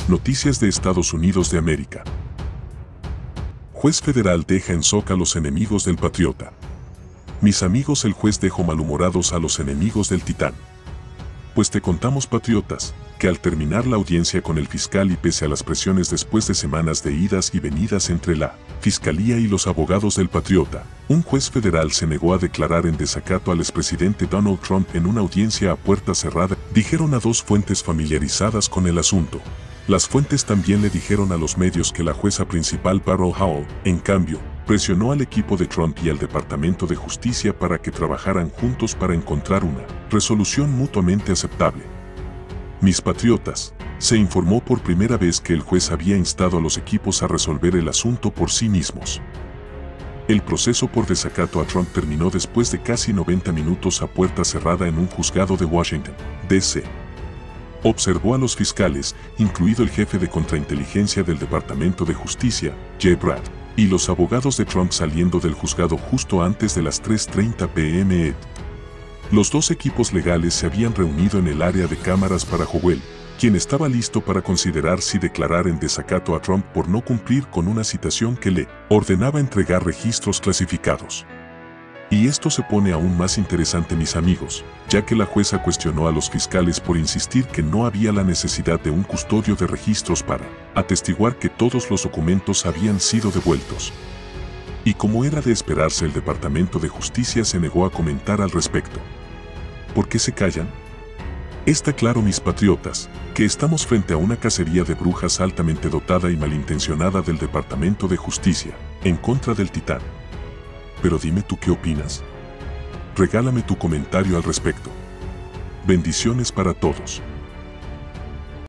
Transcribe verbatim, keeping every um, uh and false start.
Noticias de Estados Unidos de América. Juez federal deja en shock a los enemigos del patriota. Mis amigos, el juez dejó malhumorados a los enemigos del titán. Pues te contamos, patriotas, que al terminar la audiencia con el fiscal y pese a las presiones después de semanas de idas y venidas entre la fiscalía y los abogados del patriota, un juez federal se negó a declarar en desacato al expresidente Donald Trump en una audiencia a puerta cerrada, dijeron a dos fuentes familiarizadas con el asunto. Las fuentes también le dijeron a los medios que la jueza principal Carol Howell, en cambio, presionó al equipo de Trump y al Departamento de Justicia para que trabajaran juntos para encontrar una resolución mutuamente aceptable. Mis patriotas, se informó por primera vez que el juez había instado a los equipos a resolver el asunto por sí mismos. El proceso por desacato a Trump terminó después de casi noventa minutos a puerta cerrada en un juzgado de Washington, D C Observó a los fiscales, incluido el jefe de contrainteligencia del Departamento de Justicia, Jay Brad, y los abogados de Trump saliendo del juzgado justo antes de las tres treinta p m Los dos equipos legales se habían reunido en el área de cámaras para Howell, quien estaba listo para considerar si declarar en desacato a Trump por no cumplir con una citación que le ordenaba entregar registros clasificados. Y esto se pone aún más interesante, mis amigos, ya que la jueza cuestionó a los fiscales por insistir que no había la necesidad de un custodio de registros para atestiguar que todos los documentos habían sido devueltos. Y como era de esperarse, el Departamento de Justicia se negó a comentar al respecto. ¿Por qué se callan? Está claro, mis patriotas, que estamos frente a una cacería de brujas altamente dotada y malintencionada del Departamento de Justicia, en contra del titán. Pero dime tú qué opinas. Regálame tu comentario al respecto. Bendiciones para todos.